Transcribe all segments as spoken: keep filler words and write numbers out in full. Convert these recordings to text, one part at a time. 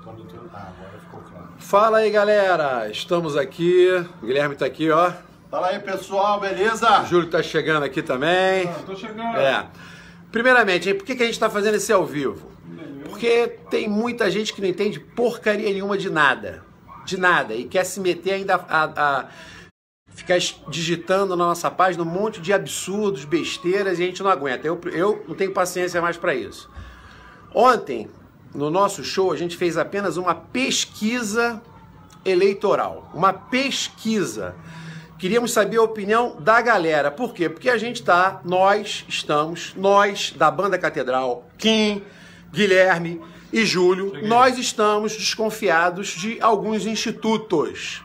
Quando tu... Ah, agora ficou claro. Fala aí, galera. Estamos aqui. O Guilherme tá aqui, ó. Fala aí, pessoal, beleza? O Júlio tá chegando aqui também. Ah, tô chegando. É. Primeiramente, por que que a gente tá fazendo esse ao vivo? Porque tem muita gente que não entende porcaria nenhuma de nada. De nada. E quer se meter ainda a, a ficar digitando na nossa página um monte de absurdos, besteiras, e a gente não aguenta. Eu, eu não tenho paciência mais para isso. Ontem, no nosso show, a gente fez apenas uma pesquisa eleitoral. Uma pesquisa. Queríamos saber a opinião da galera. Por quê? Porque a gente tá, nós estamos, nós da Banda Catedral, Kim, Guilherme e Júlio, Cheguei. nós estamos desconfiados de alguns institutos.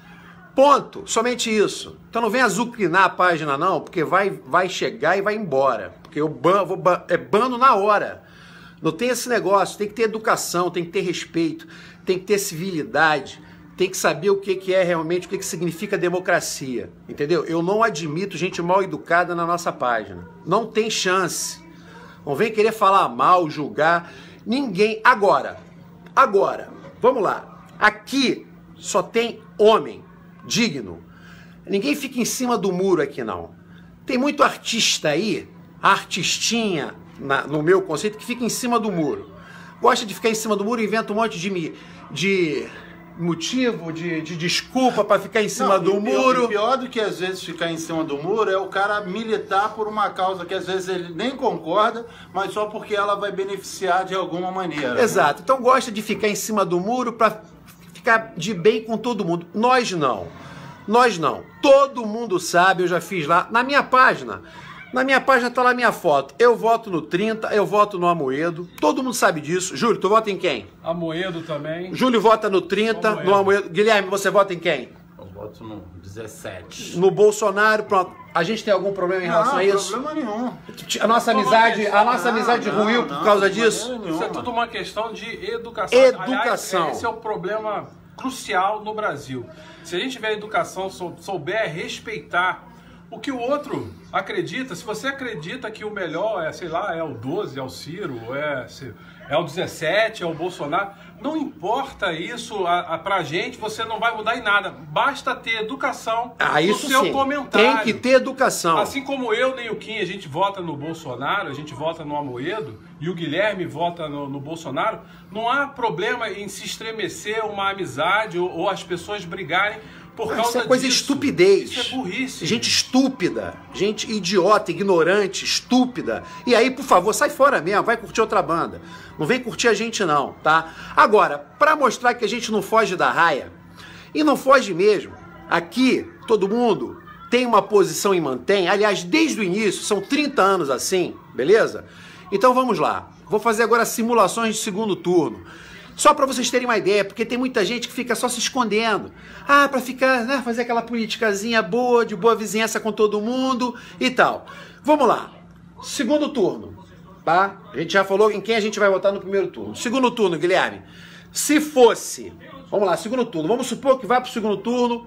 Ponto. Somente isso. Então não vem azucrinar a página não, porque vai, vai chegar e vai embora. Porque eu ban, vou ban, é bano na hora. Não tem esse negócio. Tem que ter educação, tem que ter respeito, tem que ter civilidade, tem que saber o que, que é realmente, o que, que significa democracia. Entendeu? Eu não admito gente mal educada na nossa página. Não tem chance. Não vem querer falar mal, julgar. Ninguém. Agora, agora, vamos lá. Aqui só tem homem digno. Ninguém fica em cima do muro aqui, não. Tem muito artista aí, artistinha, na, no meu conceito, que fica em cima do muro. Gosta de ficar em cima do muro e inventa um monte de, de motivo, de, de desculpa para ficar em cima não, do e muro. Pior, pior do que às vezes ficar em cima do muro é o cara militar por uma causa que às vezes ele nem concorda, mas só porque ela vai beneficiar de alguma maneira. Exato. Né? Então gosta de ficar em cima do muro para ficar de bem com todo mundo. Nós não. Nós não. Todo mundo sabe, eu já fiz lá na minha página. Na minha página tá lá a minha foto. Eu voto no trinta, eu voto no Amoedo. Todo mundo sabe disso. Júlio, tu vota em quem? Amoedo também. Júlio vota no trinta, Amoedo. no Amoedo. Guilherme, você vota em quem? Eu voto no dezessete. No Bolsonaro, pronto. A gente tem algum problema em relação não, a isso? Não, problema nenhum. A nossa amizade, a nossa amizade não, ruiu não, por causa não, disso? Isso é tudo uma questão de educação. Educação. Aliás, esse é o problema crucial no Brasil. Se a gente tiver educação, souber respeitar o que o outro acredita, se você acredita que o melhor é, sei lá, é o doze, é o Ciro, é, é o dezessete, é o Bolsonaro, não importa isso a, a, pra gente, você não vai mudar em nada. Basta ter educação ah, no isso seu sim. comentário. Tem que ter educação. Assim como eu nem o Kim, a gente vota no Bolsonaro, a gente vota no Amoedo, e o Guilherme vota no, no Bolsonaro, não há problema em se estremecer uma amizade ou, ou as pessoas brigarem por causa Isso é coisa disso. estupidez. Isso é burrice. Gente estúpida, gente idiota, ignorante, estúpida. E aí, por favor, sai fora mesmo, vai curtir outra banda. Não vem curtir a gente não, tá? Agora, pra mostrar que a gente não foge da raia, e não foge mesmo, aqui todo mundo tem uma posição e mantém, aliás, desde o início, são trinta anos assim, beleza? Então vamos lá, vou fazer agora simulações de segundo turno. Só para vocês terem uma ideia, porque tem muita gente que fica só se escondendo. Ah, para ficar, né, fazer aquela politicazinha boa, de boa vizinhança com todo mundo e tal. Vamos lá. Segundo turno, tá? A gente já falou em quem a gente vai votar no primeiro turno. Segundo turno, Guilherme. Se fosse, vamos lá, segundo turno. Vamos supor que vai pro segundo turno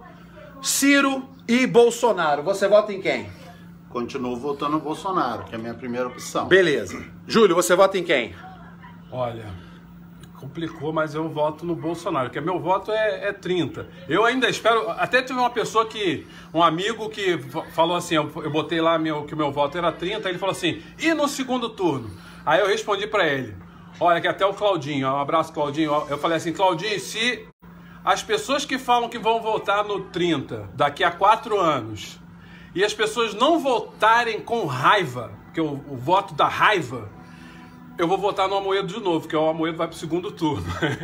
Ciro e Bolsonaro. Você vota em quem? Continuo votando no Bolsonaro, que é a minha primeira opção. Beleza. Júlio, você vota em quem? Olha, complicou, mas eu voto no Bolsonaro, porque meu voto é, é trinta. Eu ainda espero, até tive uma pessoa que, um amigo que falou assim, eu, eu botei lá meu, que o meu voto era trinta, ele falou assim, e no segundo turno? Aí eu respondi pra ele, olha que até o Claudinho, um abraço Claudinho, eu falei assim, Claudinho, se as pessoas que falam que vão votar no trinta daqui a quatro anos, e as pessoas não votarem com raiva, porque o, o voto da raiva, eu vou votar no Amoedo de novo, porque o Amoedo vai pro segundo turno.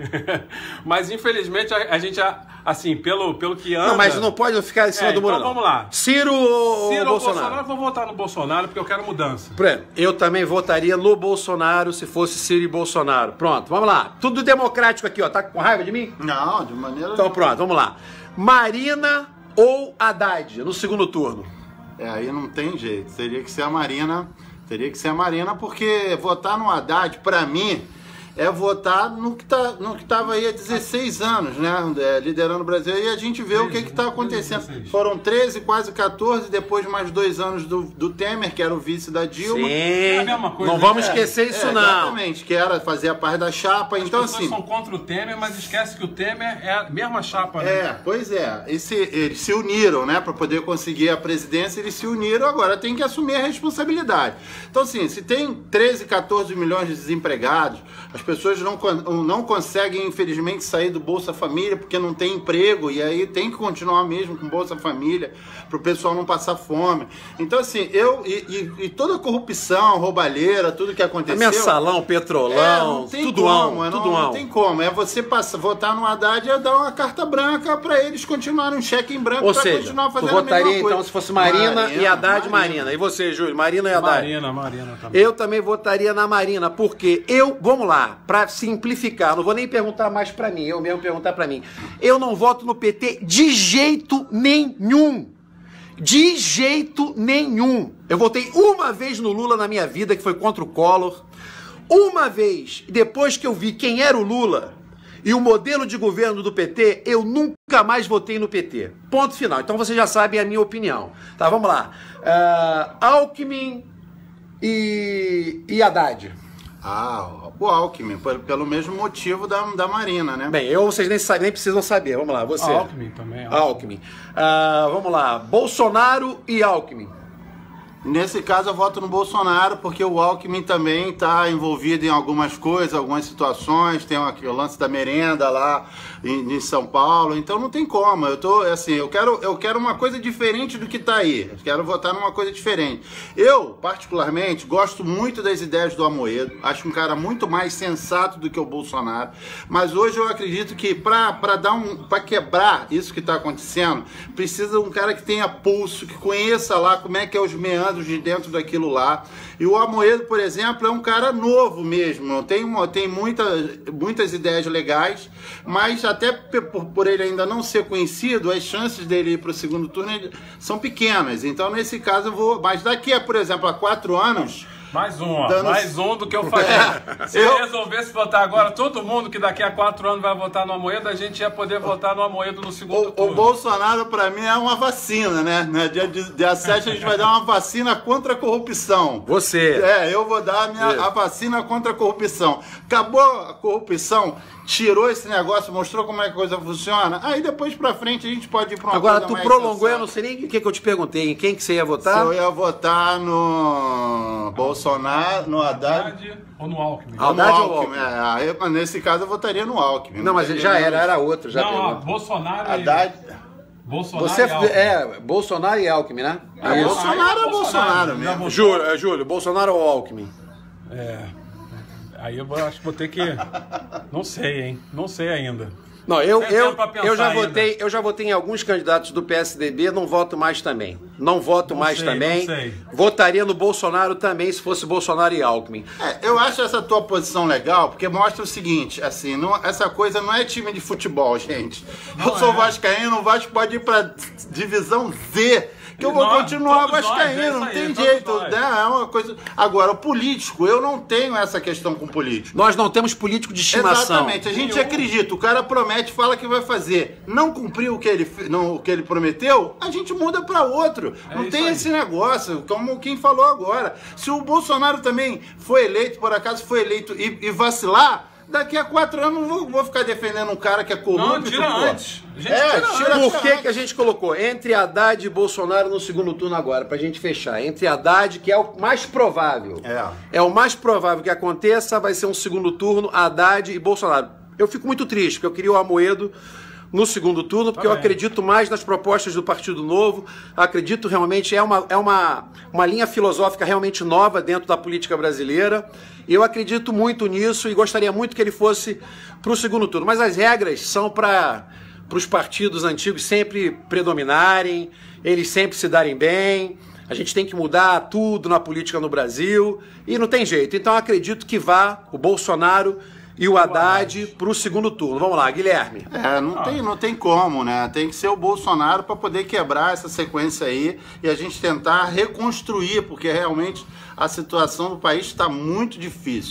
Mas, infelizmente, a, a gente, assim, pelo, pelo que anda... Não, mas não pode ficar em cima é, do muro, então não. vamos lá. Ciro ou Ciro Bolsonaro? ou Bolsonaro? Eu vou votar no Bolsonaro, porque eu quero mudança. Pronto. Eu também votaria no Bolsonaro se fosse Ciro e Bolsonaro. Pronto, vamos lá. Tudo democrático aqui, ó. Tá com raiva de mim? Não, de maneira... Então pronto, vamos lá. Marina ou Haddad no segundo turno? É, aí não tem jeito. Teria que ser a Marina... Teria que ser a Marina, porque votar no Haddad, pra mim, é votar no que tá, no que estava aí há dezesseis anos, né? É, liderando o Brasil. E a gente vê o que está acontecendo. Foram treze, quase quatorze, depois mais dois anos do, do Temer, que era o vice da Dilma. Sim, É a mesma coisa, não vamos é, esquecer isso É, não. exatamente, que era fazer a parte da chapa. As Então, pessoas assim. são contra o Temer, mas esquece que o Temer é a mesma chapa, né? É, pois é. Esse, eles se uniram, né, para poder conseguir a presidência, eles se uniram, agora tem que assumir a responsabilidade. Então, assim, se tem treze, quatorze milhões de desempregados, as pessoas não, não conseguem, infelizmente, sair do Bolsa Família porque não tem emprego, e aí tem que continuar mesmo com Bolsa Família para o pessoal não passar fome. Então, assim, eu e, e, e toda a corrupção, roubalheira, tudo que aconteceu... Mensalão, petrolão, é, não tem tudo como, ão, é, tudo não, ão. não tem como. É você passar, votar no Haddad e dar uma carta branca para eles continuarem um cheque em branco Ou para seja, continuar tu fazendo a mesma votaria coisa. então se fosse Marina, Marina e Haddad, Marina. Marina. E você, Júlio? Marina e Haddad? Marina, Marina também. Eu também votaria na Marina, porque eu, vamos lá, para simplificar, não vou nem perguntar mais para mim, eu mesmo perguntar para mim. Eu não voto no P T de jeito nenhum. De jeito nenhum. Eu votei uma vez no Lula na minha vida, que foi contra o Collor. Uma vez, depois que eu vi quem era o Lula e o modelo de governo do P T, eu nunca mais votei no P T. Ponto final. Então vocês já sabem a minha opinião. Tá, vamos lá. Uh, Alckmin e, e Haddad. Ah, o Alckmin, pelo mesmo motivo da, da Marina, né? Bem, eu, vocês nem, sabem, nem precisam saber. Vamos lá, você. Alckmin também. Alckmin. Alckmin. Uh, vamos lá. Bolsonaro e Alckmin. Nesse caso eu voto no Bolsonaro, porque o Alckmin também está envolvido em algumas coisas, algumas situações, tem o lance da merenda lá em, em São Paulo, então não tem como. Eu tô assim, eu quero, eu quero uma coisa diferente do que está aí. Eu quero votar numa coisa diferente. Eu, particularmente, gosto muito das ideias do Amoedo, acho um cara muito mais sensato do que o Bolsonaro, mas hoje eu acredito que para dar um, para quebrar isso que está acontecendo, precisa de um cara que tenha pulso, que conheça lá como é que é os meandros de dentro daquilo lá. E o Amoedo, por exemplo, é um cara novo mesmo, tem, uma, tem muita, muitas ideias legais, mas até por, por ele ainda não ser conhecido, as chances dele ir para o segundo turno são pequenas. Então, nesse caso, eu vou... Mas daqui a, por exemplo, a quatro anos... Mais um, ó. Dando... Mais um do que eu falei. É, Se eu... eu resolvesse votar agora, todo mundo que daqui a quatro anos vai votar no Amoedo, a gente ia poder votar no Amoedo no segundo o, turno. O Bolsonaro, para mim, é uma vacina, né? Dia, dia sete a gente vai dar uma vacina contra a corrupção. Você. É, eu vou dar a, minha, a vacina contra a corrupção. Acabou a corrupção, tirou esse negócio, mostrou como é que a coisa funciona, aí depois pra frente a gente pode ir pra uma Agora, coisa tu mais prolongou, sensata. eu não sei nem o que, que eu te perguntei, em quem que você ia votar? Se eu ia votar no Bolsonaro, no Haddad... Haddad ou no Alckmin? Ah, ou no Haddad ou Alckmin. É, aí, mas nesse caso eu votaria no Alckmin. Não, mas teria já nem- era, era outro, já Não, ó, pegou. Bolsonaro e... Haddad... Bolsonaro Você e Alckmin. é Bolsonaro e Alckmin, né? É, Isso. Bolsonaro é Bolsonaro, Bolsonaro já mesmo. votou. Júlio, é, Júlio, Bolsonaro ou Alckmin? É. Aí eu vou- acho que vou ter que... Não sei, hein? Não sei ainda. Não, eu, Tem eu, tempo pra pensar eu, já ainda. votei, eu já votei em alguns candidatos do P S D B, não voto mais também. Não voto Não mais sei, também. não sei. Votaria no Bolsonaro também, se fosse Bolsonaro e Alckmin. É, eu acho essa tua posição legal, porque mostra o seguinte, assim, não- essa coisa não é time de futebol, gente. Eu Não sou é. vascaíno, o Vasco pode ir pra divisão Z, que eu E vou nós, continuar todos nós, vascaíno, é isso não aí, tem todos jeito, nós. né? É uma coisa... Agora, o político, eu não tenho essa questão com político. Nós não temos político de estimação. Exatamente, a gente Nenhum. acredita, o cara promete, fala que vai fazer, não cumpriu o que ele, fe- não, o que ele prometeu, a gente muda para outro. É não isso tem aí. esse negócio, como quem falou agora. Se o Bolsonaro também foi eleito, por acaso foi eleito e, e vacilar, daqui a quatro anos eu não vou, vou ficar defendendo um cara que é corrupto. Não, tira pô. antes. A gente É, tira tira antes. Por que, que a gente colocou entre Haddad e Bolsonaro no segundo turno agora, pra gente fechar? Entre Haddad, que é o mais provável. É. É o mais provável que aconteça, vai ser um segundo turno, Haddad e Bolsonaro. Eu fico muito triste, porque eu queria o Amoedo no segundo turno, porque eu Também. acredito mais nas propostas do Partido Novo, acredito realmente, é uma, é uma, uma linha filosófica realmente nova dentro da política brasileira, e eu acredito muito nisso e gostaria muito que ele fosse para o segundo turno. Mas as regras são para os partidos antigos sempre predominarem, eles sempre se darem bem, a gente tem que mudar tudo na política no Brasil, e não tem jeito. Então eu acredito que vá o Bolsonaro e o Haddad para o segundo turno. Vamos lá, Guilherme. É, não tem, não tem como, né? Tem que ser o Bolsonaro para poder quebrar essa sequência aí e a gente tentar reconstruir, porque realmente a situação do país está muito difícil.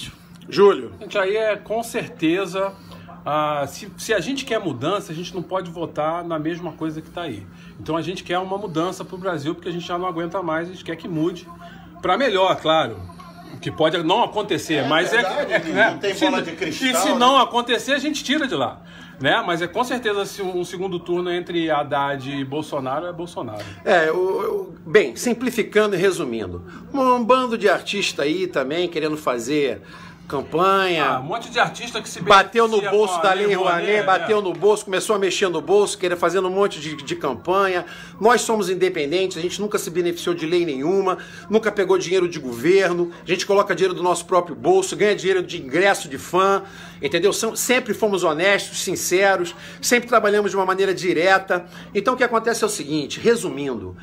Júlio. Gente, aí é com certeza... Ah, se, se a gente quer mudança, a gente não pode votar na mesma coisa que está aí. Então a gente quer uma mudança para o Brasil, porque a gente já não aguenta mais, a gente quer que mude para melhor, claro. O que pode não acontecer, é mas verdade, é, é, é não tem se, bola de cristal. E se não acontecer, a gente tira de lá. Né? Mas é com certeza se um segundo turno entre Haddad e Bolsonaro é Bolsonaro. É, o, o, bem, simplificando e resumindo, um bando de artista aí também querendo fazer campanha. Ah, um monte de artista que se bateu no bolso da Lei Rouanet, Rouanet, bateu é. no bolso, começou a mexer no bolso, querer fazendo um monte de, de campanha. Nós somos independentes, a gente nunca se beneficiou de lei nenhuma, nunca pegou dinheiro de governo, a gente coloca dinheiro do nosso próprio bolso, ganha dinheiro de ingresso de fã, entendeu? Sempre fomos honestos, sinceros, sempre trabalhamos de uma maneira direta. Então o que acontece é o seguinte, resumindo,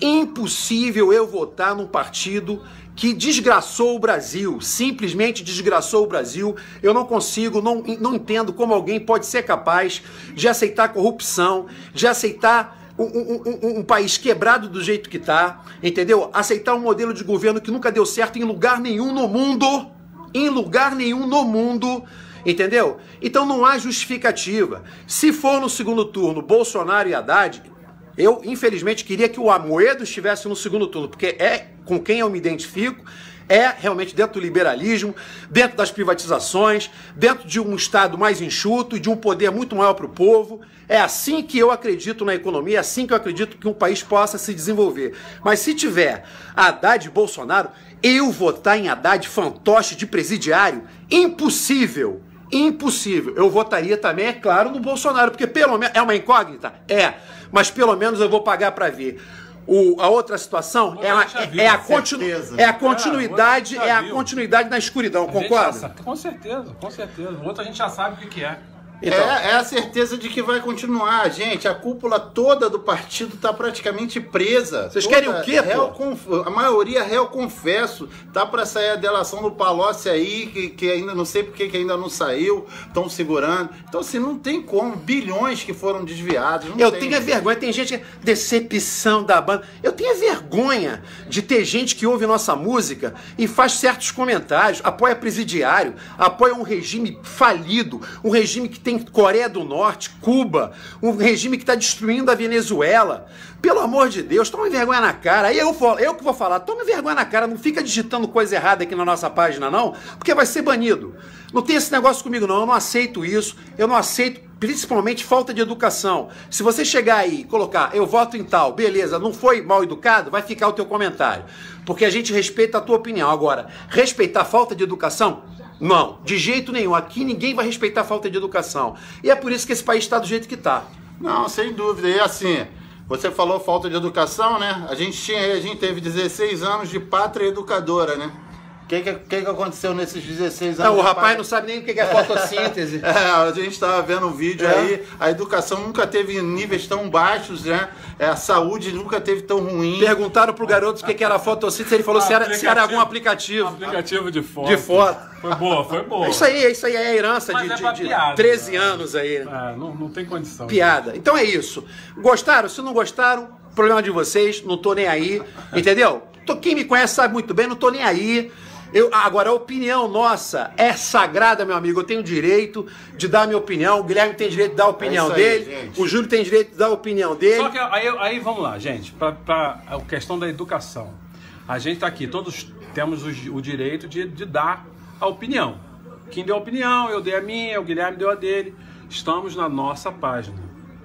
impossível eu votar num partido que desgraçou o Brasil, simplesmente desgraçou o Brasil. Eu não consigo, não, não entendo como alguém pode ser capaz de aceitar corrupção, de aceitar um, um, um, um país quebrado do jeito que está, entendeu? Aceitar um modelo de governo que nunca deu certo em lugar nenhum no mundo, em lugar nenhum no mundo, entendeu? Então não há justificativa. Se for no segundo turno Bolsonaro e Haddad, eu, infelizmente, queria que o Amoedo estivesse no segundo turno, porque é com quem eu me identifico, é realmente dentro do liberalismo, dentro das privatizações, dentro de um Estado mais enxuto e de um poder muito maior para o povo. É assim que eu acredito na economia, é assim que eu acredito que um país possa se desenvolver. Mas se tiver Haddad e Bolsonaro, eu votar em Haddad fantoche de presidiário, impossível. Impossível. Eu votaria também, é claro, no Bolsonaro, porque pelo menos é uma incógnita? É, mas pelo menos eu vou pagar para ver. O, a outra situação é, uma, é, é, a continu, é a continuidade, é, é a continuidade na escuridão, concorda? Com certeza, com certeza. O outro a gente já sabe o que, que é. Então, é, é a certeza de que vai continuar, gente. A cúpula toda do partido está praticamente presa. Vocês querem o quê, réu, conf... A maioria réu confesso. Tá para sair a delação do Palocci aí, que, que ainda não sei porque que ainda não saiu, estão segurando. Então, assim, não tem como. Bilhões que foram desviados. Não eu tem, tenho a vergonha, tem gente que... Decepção da banda. Eu tenho a vergonha de ter gente que ouve nossa música e faz certos comentários, apoia presidiário, apoia um regime falido, um regime que tem Coreia do Norte, Cuba, um regime que está destruindo a Venezuela. Pelo amor de Deus, tome vergonha na cara. Aí eu, eu que vou falar, tome vergonha na cara, não fica digitando coisa errada aqui na nossa página não, porque vai ser banido. Não tem esse negócio comigo não, eu não aceito isso, eu não aceito principalmente falta de educação. Se você chegar aí e colocar, eu voto em tal, beleza, não foi mal educado, vai ficar o teu comentário. Porque a gente respeita a tua opinião. Agora, respeitar a falta de educação? Não, de jeito nenhum. Aqui ninguém vai respeitar a falta de educação. E é por isso que esse país está do jeito que está. Não, sem dúvida. E assim, você falou falta de educação, né? A gente, tinha, a gente teve dezesseis anos de pátria educadora, né? O que, que, que aconteceu nesses dezesseis anos? Não, o rapaz não sabe nem o que é fotossíntese. É, a gente estava vendo um vídeo é. aí, a educação nunca teve níveis tão baixos, né? É, a saúde nunca teve tão ruim. Perguntaram pro garoto o que, que era fotossíntese, ele falou se era, se era algum aplicativo. Aplicativo de foto. De foto. Foi boa, foi boa. É isso aí, é isso aí, é a herança Mas de, é de, de piada, treze cara. anos aí. É, não, não tem condição. Piada. Então é isso. Gostaram? Se não gostaram, problema de vocês, não tô nem aí, entendeu? Tô, quem me conhece sabe muito bem, não tô nem aí. Eu, agora, a opinião nossa é sagrada, meu amigo. Eu tenho direito de dar a minha opinião. O Guilherme tem direito de dar a opinião é aí, dele. Gente. O Júlio tem direito de dar a opinião dele. Só que aí, aí vamos lá, gente. Para a questão da educação. A gente tá aqui, todos temos o, o direito de, de dar a opinião. Quem deu a opinião, eu dei a minha, o Guilherme deu a dele. Estamos na nossa página,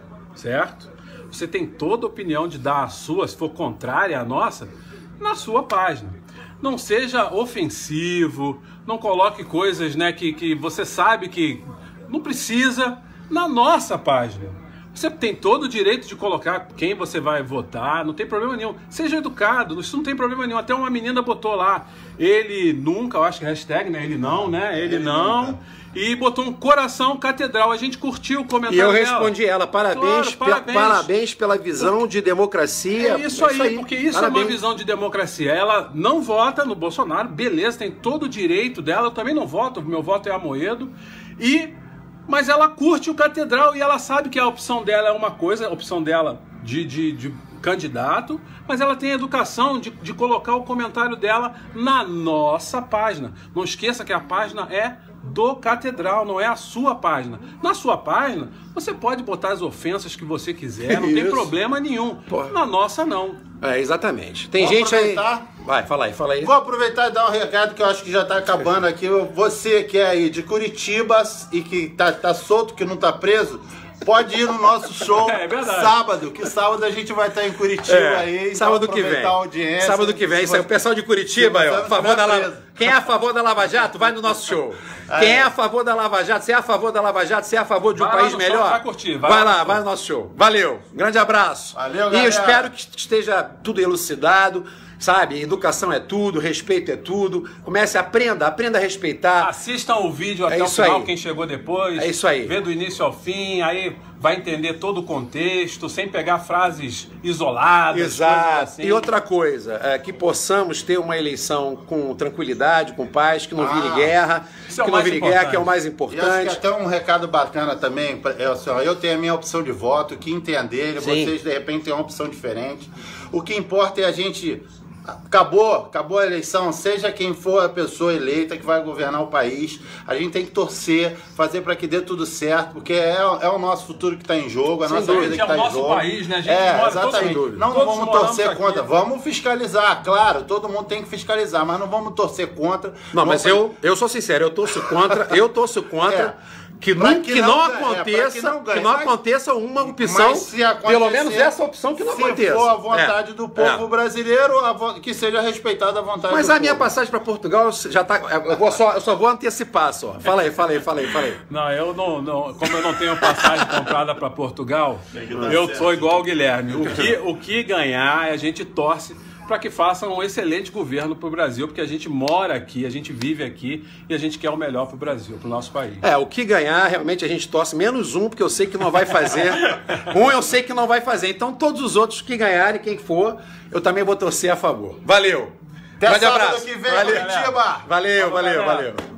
certo? Você tem toda a opinião de dar a sua, se for contrária à nossa, na sua página. Não seja ofensivo, não coloque coisas, né, que, que você sabe que não precisa na nossa página. Você tem todo o direito de colocar quem você vai votar, não tem problema nenhum. Seja educado, isso não tem problema nenhum. Até uma menina botou lá, ele nunca, eu acho que é hashtag, né? Ele não, né? Ele, ele não. Nunca. E botou um coração catedral. A gente curtiu o comentário dela. E eu respondi dela, parabéns, claro, parabéns. Pe parabéns pela visão de democracia. É isso, é isso aí, aí, porque isso parabéns. É uma visão de democracia. Ela não vota no Bolsonaro, beleza, tem todo o direito dela. Eu também não voto, meu voto é Amoedo. E... Mas ela curte o catedral e ela sabe que a opção dela é uma coisa, a opção dela de, de, de candidato, mas ela tem a educação de, de colocar o comentário dela na nossa página. Não esqueça que a página é do Catedral, não é a sua página. Na sua página, você pode botar as ofensas que você quiser, não Isso. tem problema nenhum. Pô. Na nossa, não. É, exatamente. Tem Vou gente aproveitar. aí... Vai, fala aí, fala aí. Vou aproveitar e dar um recado que eu acho que já tá acabando aqui. Você que é aí de Curitiba e que tá, tá solto, que não tá preso, pode ir no nosso show É verdade. sábado, que sábado a gente vai estar em Curitiba É, aí. Então sábado que vem. aproveitar a audiência. Sábado que vem. Isso aí, o pessoal de Curitiba, aí, ó, a favor da Lava... Quem é a favor da Lava Jato, vai no nosso show. Quem é a favor da Lava Jato, se é a favor da Lava Jato, se é a favor de um Vai lá país no show, melhor, vai curtir, vai vai lá lá, no show. vai no nosso show. Valeu, grande abraço. Valeu, E eu galera. espero que esteja tudo elucidado, sabe? Educação é tudo, respeito é tudo. Comece, aprenda, aprenda a respeitar. Assistam o vídeo até É o isso final, aí. quem chegou depois. É isso aí. Vê do início ao fim, aí vai entender todo o contexto, sem pegar frases isoladas. coisas Exato. assim. E outra coisa, é que possamos ter uma eleição com tranquilidade, com paz, que não Ah, vire guerra, isso é o que não mais vire importante. guerra, que é o mais E acho que importante. até um recado bacana também, pra- é assim, ó, eu tenho a minha opção de voto, que entender, Sim. vocês de repente têm uma opção diferente. O que importa é a gente... Acabou, acabou a eleição, seja quem for a pessoa eleita que vai governar o país, a gente tem que torcer, fazer para que dê tudo certo, porque é, é o nosso futuro que está em jogo, a Sem nossa dúvida. vida que É o está em nosso jogo. país, né? A gente é, mora todos- exatamente. sem Não, não todos vamos moramos torcer aqui. contra, vamos fiscalizar, claro, todo mundo tem que fiscalizar, mas não vamos torcer contra. Não, mas Vamos- eu, eu sou sincero, eu torço contra, eu torço contra É. que, Pra não, que que não não ganhe, é, pra aconteça, que não que ganhe. não Mas- aconteça uma opção, Mas se acontecer, pelo menos essa opção que não se aconteça. for a vontade É, do povo é. brasileiro, a vo- que seja respeitada a vontade Mas do a minha povo. passagem para Portugal já tá, eu, vou só, eu só vou antecipar só. Fala aí, fala aí, fala aí, fala aí. Não, eu não, não, como eu não tenho passagem comprada para Portugal, eu sou igual o Guilherme. O que, o que ganhar, a gente torce para que façam um excelente governo para o Brasil, porque a gente mora aqui, a gente vive aqui e a gente quer o melhor para o Brasil, para o nosso país. É, o que ganhar, realmente a gente torce menos um, porque eu sei que não vai fazer. Um eu sei que não vai fazer. Então todos os outros que ganharem, quem for, eu também vou torcer a favor. Valeu! Até Grande sábado abraço. que vem, valeu, Curitiba. valeu, Vamos, valeu, galera. valeu.